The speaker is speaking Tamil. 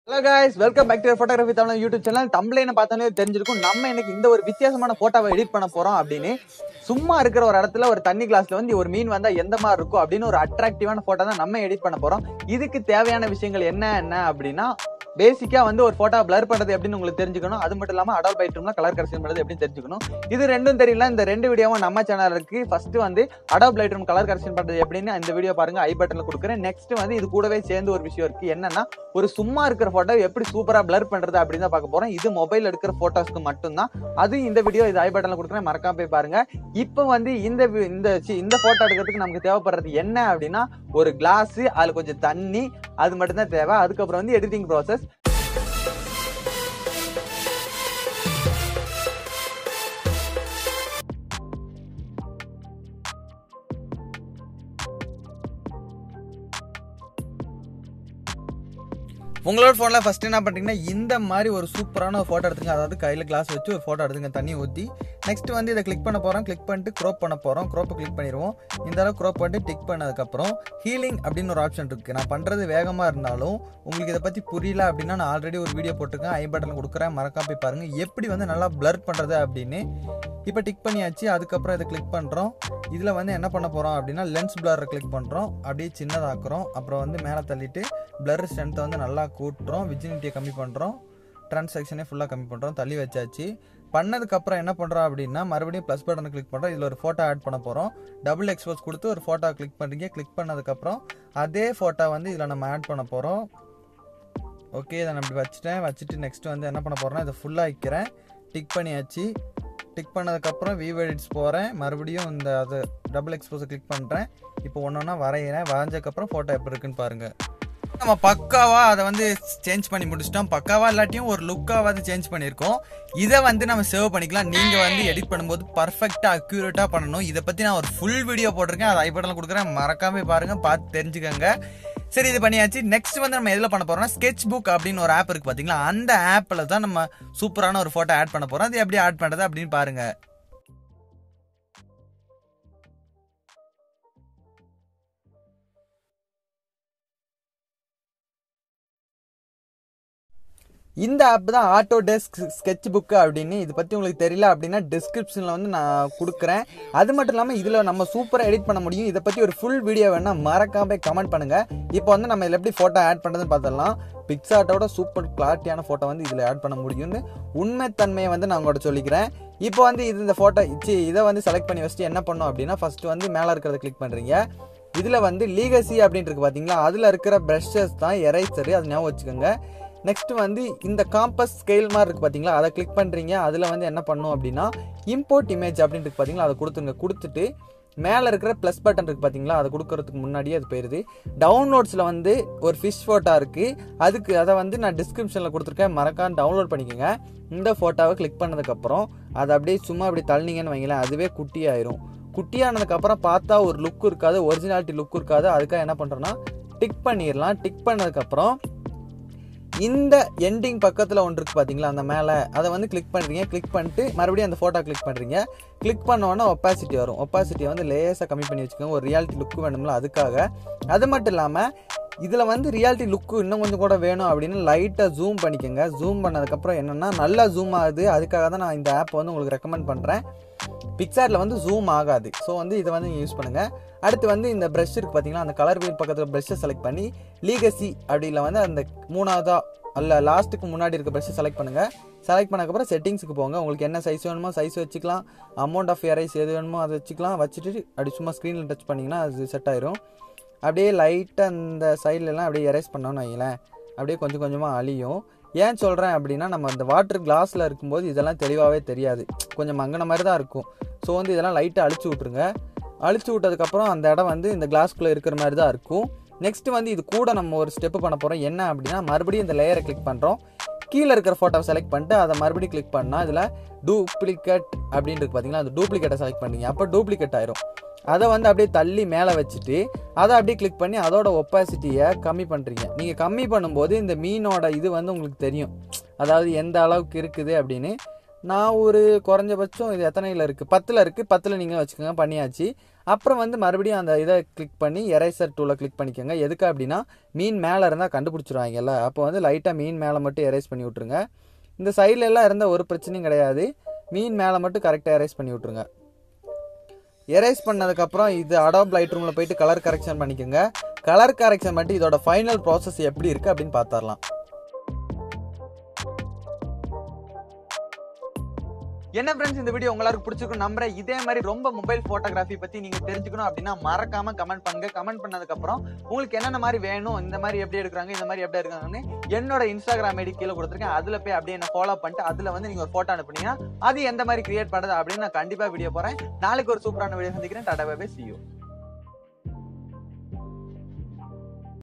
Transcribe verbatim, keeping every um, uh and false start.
Hello guys, welcome back to your photography Tamil YouTube channel. Thumbnail பார்த்தாலே தெரிஞ்சிருக்கும் நம்ம இன்னைக்கு இந்த ஒரு வித்தியாசமான போட்டோவை எடிட் பண்ண போறோம் அப்படினு. சும்மா இருக்கிற ஒரு இடத்துல ஒரு தண்ணி கிளாஸ்ல வந்து ஒரு மீன் வந்தா எந்த மாதிரி இருக்கும் அப்படினு ஒரு அட்ராக்டிவான போட்டோ தான் நம்ம எடிட் பண்ண போறோம். இதுக்கு தேவையான விஷயங்கள் என்ன என்ன அப்படினா பேசிக்கா வந்து ஒரு போட்டோ blur பண்றது எப்படின்னு உங்களுக்கு தெரிஞ்சுக்கணும். அது மட்டும் இல்லாம Adobe Lightroomல கலர் கரெக்ஷன் பண்றது எப்படின்னு தெரிஞ்சுக்கணும். இது ரெண்டும் தெரியல இந்த ரெண்டு வீடியோவும் நம்ம சேனல்ல இருக்கு. ஃபர்ஸ்ட் வந்து Adobe Lightroom கலர் கரெக்ஷன் பண்றது எப்படின்னு இந்த வீடியோ பாருங்க. ஐ பட்டன்ல கொடுக்கிறேன். நெக்ஸ்ட் வந்து இது கூடவே சேர்ந்து ஒரு விஷயம் இருக்கு. என்னன்னா ஒரு சும்மா இருக்கிற போட்டோ எப்படி சூப்பரா blur பண்றது அப்படின்னு தான் பார்க்க போறோம். இது மொபைல் எடுக்கிற போட்டோஸ்க்கு மட்டும் தான். அது இந்த வீடியோ இது ஐ பட்டன்ல கொடுக்கிறேன். மறக்காம போய் பாருங்க. இப்போ வந்து இந்த இந்த இந்த போட்டோ எடுக்கிறதுக்கு நமக்கு தேவைப்படுறது என்ன அப்படின்னா ஒரு கிளாஸ், அதுல கொஞ்சம் தண்ணி, அது மட்டும் தான் தேவை. அதுக்கப்புறம் வந்து எடிட்டிங் ப்ராசஸ். உங்களோட ஃபோன்ல ஃபர்ஸ்ட் என்ன பண்றீங்கன்னா இந்த மாதிரி ஒரு சூப்பரான ஒரு போட்டோ எடுத்துங்க. அதாவது கையில கிளாஸ் வச்சு ஒரு போட்டோ எடுத்துங்க தண்ணி ஊற்றி. நெக்ஸ்ட் வந்து இதை கிளிக் பண்ண போறோம். கிளிக் பண்ணிட்டு க்ரோப் பண்ண போறோம். க்ரோப்பை கிளிக் பண்ணிடுவோம். இந்த அளவு க்ரோப் பண்ணிட்டு டிக் பண்ணதுக்கப்புறம் ஹீலிங் அப்படின்னு ஒரு ஆப்ஷன் இருக்கு. நான் பண்றது வேகமா இருந்தாலும் உங்களுக்கு இதை பத்தி புரியல அப்படின்னா நான் ஆல்ரெடி ஒரு வீடியோ போட்டிருக்கேன். ஐ பட்டன்ல கொடுக்குறேன். மறக்காம போய் பாருங்க எப்படி வந்து நல்லா பிளர் பண்றது அப்படின்னு. இப்போ டிக் பண்ணியாச்சு. அதுக்கப்புறம் இதை கிளிக் பண்றோம். இதுல வந்து என்ன பண்ண போறோம் அப்படின்னா லென்ஸ் பிளரை கிளிக் பண்றோம். அப்படியே சின்னதாக்குறோம். அப்புறம் வந்து மேலே தள்ளிட்டு பிளர் ஸ்ட்ரென்த்தை வந்து நல்லா கூட்டுறோம். விஜினிட்டியை கம்மி பண்ணுறோம். டிரான்சாக்ஷனே ஃபுல்லாக கம்மி பண்ணுறோம். தள்ளி வச்சாச்சு. பண்ணதுக்கப்புறம் என்ன பண்ணுறோம் அப்படின்னா மறுபடியும் ப்ளஸ் பட்டனை கிளிக் பண்ணுறோம். இதில் ஒரு ஃபோட்டோ ஆட் பண்ண போகிறோம். டபுள் எக்ஸ்போஸ் கொடுத்து ஒரு ஃபோட்டோ கிளிக் பண்ணுறீங்க. கிளிக் பண்ணதுக்கப்புறம் அதே ஃபோட்டோ வந்து இதில் நம்ம ஆட் பண்ண போகிறோம். ஓகே, இதை நான் இப்படி வச்சுட்டேன். வச்சுட்டு நெக்ஸ்ட் வந்து என்ன பண்ண போகிறேன்னா இதை ஃபுல்லாக வைக்கிறேன். டிக் பண்ணியாச்சு. டிக் பண்ணதுக்கப்புறம் வியூ எடிட்ஸ் போகிறேன். மறுபடியும் இந்த அது டபுள் எக்ஸ்போஸை கிளிக் பண்ணுறேன். இப்போ ஒன்று ஒன்றா வரைகிறேன். வரைஞ்சதுக்கப்புறம் ஃபோட்டோ எப்படி இருக்குன்னு பாருங்கள். நம்ம பக்காவா அதை வந்து சேஞ்ச் பண்ணி முடிச்சிட்டோம். பக்காவா இல்லாட்டியும் ஒரு லுக்காவது சேஞ்ச் பண்ணியிருக்கோம். இதை வந்து நம்ம சேவ் பண்ணிக்கலாம். நீங்க வந்து எடிட் பண்ணும்போது பர்ஃபெக்டா அக்யூரேட்டா பண்ணணும். இதை பத்தி நான் ஒரு ஃபுல் வீடியோ போட்டிருக்கேன். அதை ஐ பட்டன்ல கொடுக்குறேன். மறக்காம பாருங்க, பார்த்து தெரிஞ்சுக்கோங்க. சரி, இது பண்ணியாச்சு. நெக்ஸ்ட் வந்து நம்ம எதுல பண்ண போறோம்னா ஸ்கெட்ச் புக் அப்படின்னு ஒரு ஆப் இருக்கு பாத்தீங்களா, அந்த ஆப்ல தான் நம்ம சூப்பரான ஒரு போட்டோ ஆட் பண்ண போறோம். அது எப்படி ஆட் பண்றது அப்படின்னு பாருங்க. இந்த ஆப் தான் ஆட்டோடெஸ்க் ஸ்கெட்ச் புக் அப்படின்னு. இதை பற்றி உங்களுக்கு தெரியல அப்படின்னா டிஸ்கிரிப்ஷனில் வந்து நான் கொடுக்குறேன். அது மட்டும் இல்லாமல் இதில் நம்ம சூப்பராக எடிட் பண்ண முடியும். இதை பற்றி ஒரு ஃபுல் வீடியோ வேணால் மறக்காம கமெண்ட் பண்ணுங்கள். இப்போ வந்து நம்ம இதில் எப்படி ஃபோட்டோ ஆட் பண்ணுறதுன்னு பார்த்துடலாம். பிக்சார்ட்டோட சூப்பர் கிளாரிட்டியான ஃபோட்டோ வந்து இதில் ஆட் பண்ண முடியும்னு உண்மைத்தன்மையை வந்து நான் உங்கள்கிட்ட சொல்லிக்கிறேன். இப்போ வந்து இது இந்த ஃபோட்டோ இச்சு இதை வந்து செலக்ட் பண்ணி வச்சுட்டு என்ன பண்ணோம் அப்படின்னா ஃபர்ஸ்ட் வந்து மேலே இருக்கிறத கிளிக் பண்ணுறீங்க. இதில் வந்து லீகசி அப்படின்ட்டு இருக்கு பார்த்தீங்களா, அதில் இருக்கிற ப்ரஷஸ் தான் எரேசரு, அது ஞாபகம் வச்சுக்கோங்க. நெக்ஸ்ட் வந்து இந்த காம்பஸ் ஸ்கேல் மாதிரி இருக்குது பார்த்தீங்களா, அதை கிளிக் பண்ணுறீங்க. அதில் வந்து என்ன பண்ணும் அப்படின்னா இம்போர்ட் இமேஜ் அப்படின்ட்டு இருக்கு பார்த்தீங்களா, அதை கொடுத்துருங்க. கொடுத்துட்டு மேலே இருக்கிற ப்ளஸ் பட்டன் இருக்குது பார்த்தீங்களா, அதை கொடுக்கறதுக்கு முன்னாடியே அது போயிடுது. டவுன்லோட்ஸில் வந்து ஒரு ஃபிஷ் ஃபோட்டோ இருக்குது. அதுக்கு அதை வந்து நான் டிஸ்கிரிப்ஷனில் கொடுத்துருக்கேன். மறக்காம டவுன்லோட் பண்ணிக்கோங்க. இந்த ஃபோட்டோவை கிளிக் பண்ணதுக்கப்புறம் அதை அப்படியே சும்மா அப்படி தள்ளிங்கன்னு வைங்களேன், அதுவே குட்டி ஆயிரும். குட்டியானதுக்கப்புறம் பார்த்தா ஒரு லுக் இருக்காது, ஒரிஜினாலிட்டி லுக் இருக்காது. அதுக்காக என்ன பண்ணுறோன்னா டிக் பண்ணிடலாம். டிக் பண்ணதுக்கப்புறம் இந்த எண்டிங் பக்கத்தில் ஒன்று இருக்குது பார்த்தீங்களா, அந்த மேலே அதை வந்து கிளிக் பண்ணுறீங்க. கிளிக் பண்ணிட்டு மறுபடியும் அந்த ஃபோட்டோ கிளிக் பண்ணுறீங்க. கிளிக் பண்ணோன்னா ஒப்பாசிட்டி வரும். ஒப்பாசிட்டியை வந்து லேசாக கம்மி பண்ணி வச்சுக்கோங்க. ஒரு ரியாலிட்டி லுக்கு வேணும்ல, அதுக்காக. அது மட்டும் இல்லாமல் இதில் வந்து ரியாலிட்டி லுக்கு இன்னும் கொஞ்சம் கூட வேணும் அப்படின்னு லைட்டாக ஜூம் பண்ணிக்கோங்க. ஜூம் பண்ணதுக்கப்புறம் என்னென்னா நல்லா ஜூம் ஆகுது. அதுக்காக தான் நான் இந்த ஆப்பை வந்து உங்களுக்கு ரெக்கமெண்ட் பண்ணுறேன். பிக்சார்ட்ல வந்து ஜூம் ஆகாது. ஸோ வந்து இதை வந்து நீங்கள் யூஸ் பண்ணுங்கள். அடுத்து வந்து இந்த ப்ரஷ் இருக்குது பார்த்தீங்களா, அந்த கலர் வீல் பக்கத்தில் ப்ரஷ்ஷை செலக்ட் பண்ணி லீகசி அப்படியில் வந்து அந்த மூணாவதா அல்ல லாஸ்ட்டுக்கு முன்னாடி இருக்க ப்ரஷ்ஷை செலக்ட் பண்ணுங்கள். செலக்ட் பண்ணக்கப்புறம் செட்டிங்ஸுக்கு போங்க. உங்களுக்கு என்ன சைஸ் வேணுமோ சைஸ் வச்சுக்கலாம். அமௌண்ட் ஆஃப் எரைஸ் எது வேணுமோ அதை வச்சுக்கலாம். வச்சுட்டு அப்படி சும்மா ஸ்க்ரீனில் டச் பண்ணிங்கன்னா அது செட் ஆயிரும். அப்படியே லைட்டாக அந்த சைட்லலாம் அப்படியே எரேஸ் பண்ணோன்னு வைங்களேன், அப்படியே கொஞ்சம் கொஞ்சமாக அழியும். ஏன் சொல்கிறேன் அப்படின்னா நம்ம அந்த வாட்டர் கிளாஸில் இருக்கும்போது இதெல்லாம் தெளிவாகவே தெரியாது, கொஞ்சம் மங்கின மாதிரி தான் இருக்கும். ஸோ வந்து இதெல்லாம் லைட்டாக அழிச்சு விட்ருங்க. அழிச்சு விட்டதுக்கப்புறம் அந்த இடம் வந்து இந்த கிளாஸ்குள்ளே இருக்கிற மாதிரி தான் இருக்கும். நெக்ஸ்ட் வந்து இது கூட நம்ம ஒரு ஸ்டெப்பு பண்ண போகிறோம். என்ன அப்படின்னா மறுபடியும் இந்த லேயரை கிளிக் பண்ணுறோம். கீழே இருக்கிற ஃபோட்டோவை செலக்ட் பண்ணிட்டு அதை மறுபடியும் கிளிக் பண்ணால் இதில் டூப்ளிகேட் அப்படின்னு இருக்கு பார்த்தீங்களா, அந்த டூப்ளிகேட்டை செலக்ட் பண்ணிங்க. அப்போ டூப்ளிகேட் ஆயிரும். அதை வந்து அப்படியே தள்ளி மேலே வச்சுட்டு அதை அப்படியே கிளிக் பண்ணி அதோட ஒப்பாசிட்டியை கம்மி பண்ணுறீங்க. நீங்கள் கம்மி பண்ணும்போது இந்த மீனோட இது வந்து உங்களுக்கு தெரியும், அதாவது எந்த அளவுக்கு இருக்குது அப்படின்னு. நான் ஒரு குறைஞ்சபட்சம் இது எத்தனையில் இருக்குது, பத்தில் இருக்குது, பத்தில் நீங்கள் வச்சுக்கோங்க. பண்ணியாச்சு. அப்புறம் வந்து மறுபடியும் அந்த இதை கிளிக் பண்ணி எரேசர் டூலை கிளிக் பண்ணிக்கோங்க. எதுக்கு அப்படின்னா மீன் மேலே இருந்தால் கண்டுபிடிச்சிருவாங்கல்ல, அப்போ வந்து லைட்டாக மீன் மேலே மட்டும் எரேஸ் பண்ணி விட்ருங்க. இந்த சைடில் எல்லாம் இருந்தால் ஒரு பிரச்சனையும் கிடையாது, மீன் மேலே மட்டும் கரெக்டாக எரேஸ் பண்ணி விட்ருங்க. எரேஸ் பண்ணதுக்கப்புறம் இது அடாப் லைட் ரூமில் போயிட்டு கலர் கரெக்ஷன் பண்ணிக்கோங்க. கலர் கரெக்ஷன் பண்ணிட்டு இதோட ஃபைனல் ப்ராசஸ் எப்படி இருக்குது அப்படின்னு பார்த்துடலாம். என்ன ஃப்ரெண்ட்ஸ், இந்த வீடியோ உங்களுக்கு பிடிச்சிருக்கும் நம்புறேன். இதே மாதிரி ரொம்ப மொபைல் ஃபோட்டோகிராஃபி பற்றி நீங்கள் தெரிஞ்சுக்கணும் அப்படின்னா மறக்காமல் கமெண்ட் பண்ணுங்க. கமெண்ட் பண்ணதுக்கப்புறம் உங்களுக்கு என்னென்ன மாதிரி வேணும், இந்த மாதிரி எப்படி எடுக்கிறாங்க, இந்த மாதிரி எப்படி எடுக்கிறாங்கன்னு என்னோட இன்ஸ்டாகிராம் ஐடி கீழே கொடுத்துருக்கேன். அதில் போய் அப்படியே என்ன ஃபாலோ பண்ணிட்டு அதில் வந்து நீங்கள் ஒரு ஃபோட்டோ அனுப்புனீங்கன்னா அது எந்த மாதிரி கிரியேட் பண்ணுறது அப்படின்னு நான் கண்டிப்பாக வீடியோ போகிறேன். நாளைக்கு ஒரு சூப்பரான வீடியோ சந்திக்கிறேன். Tata bye bye, see you.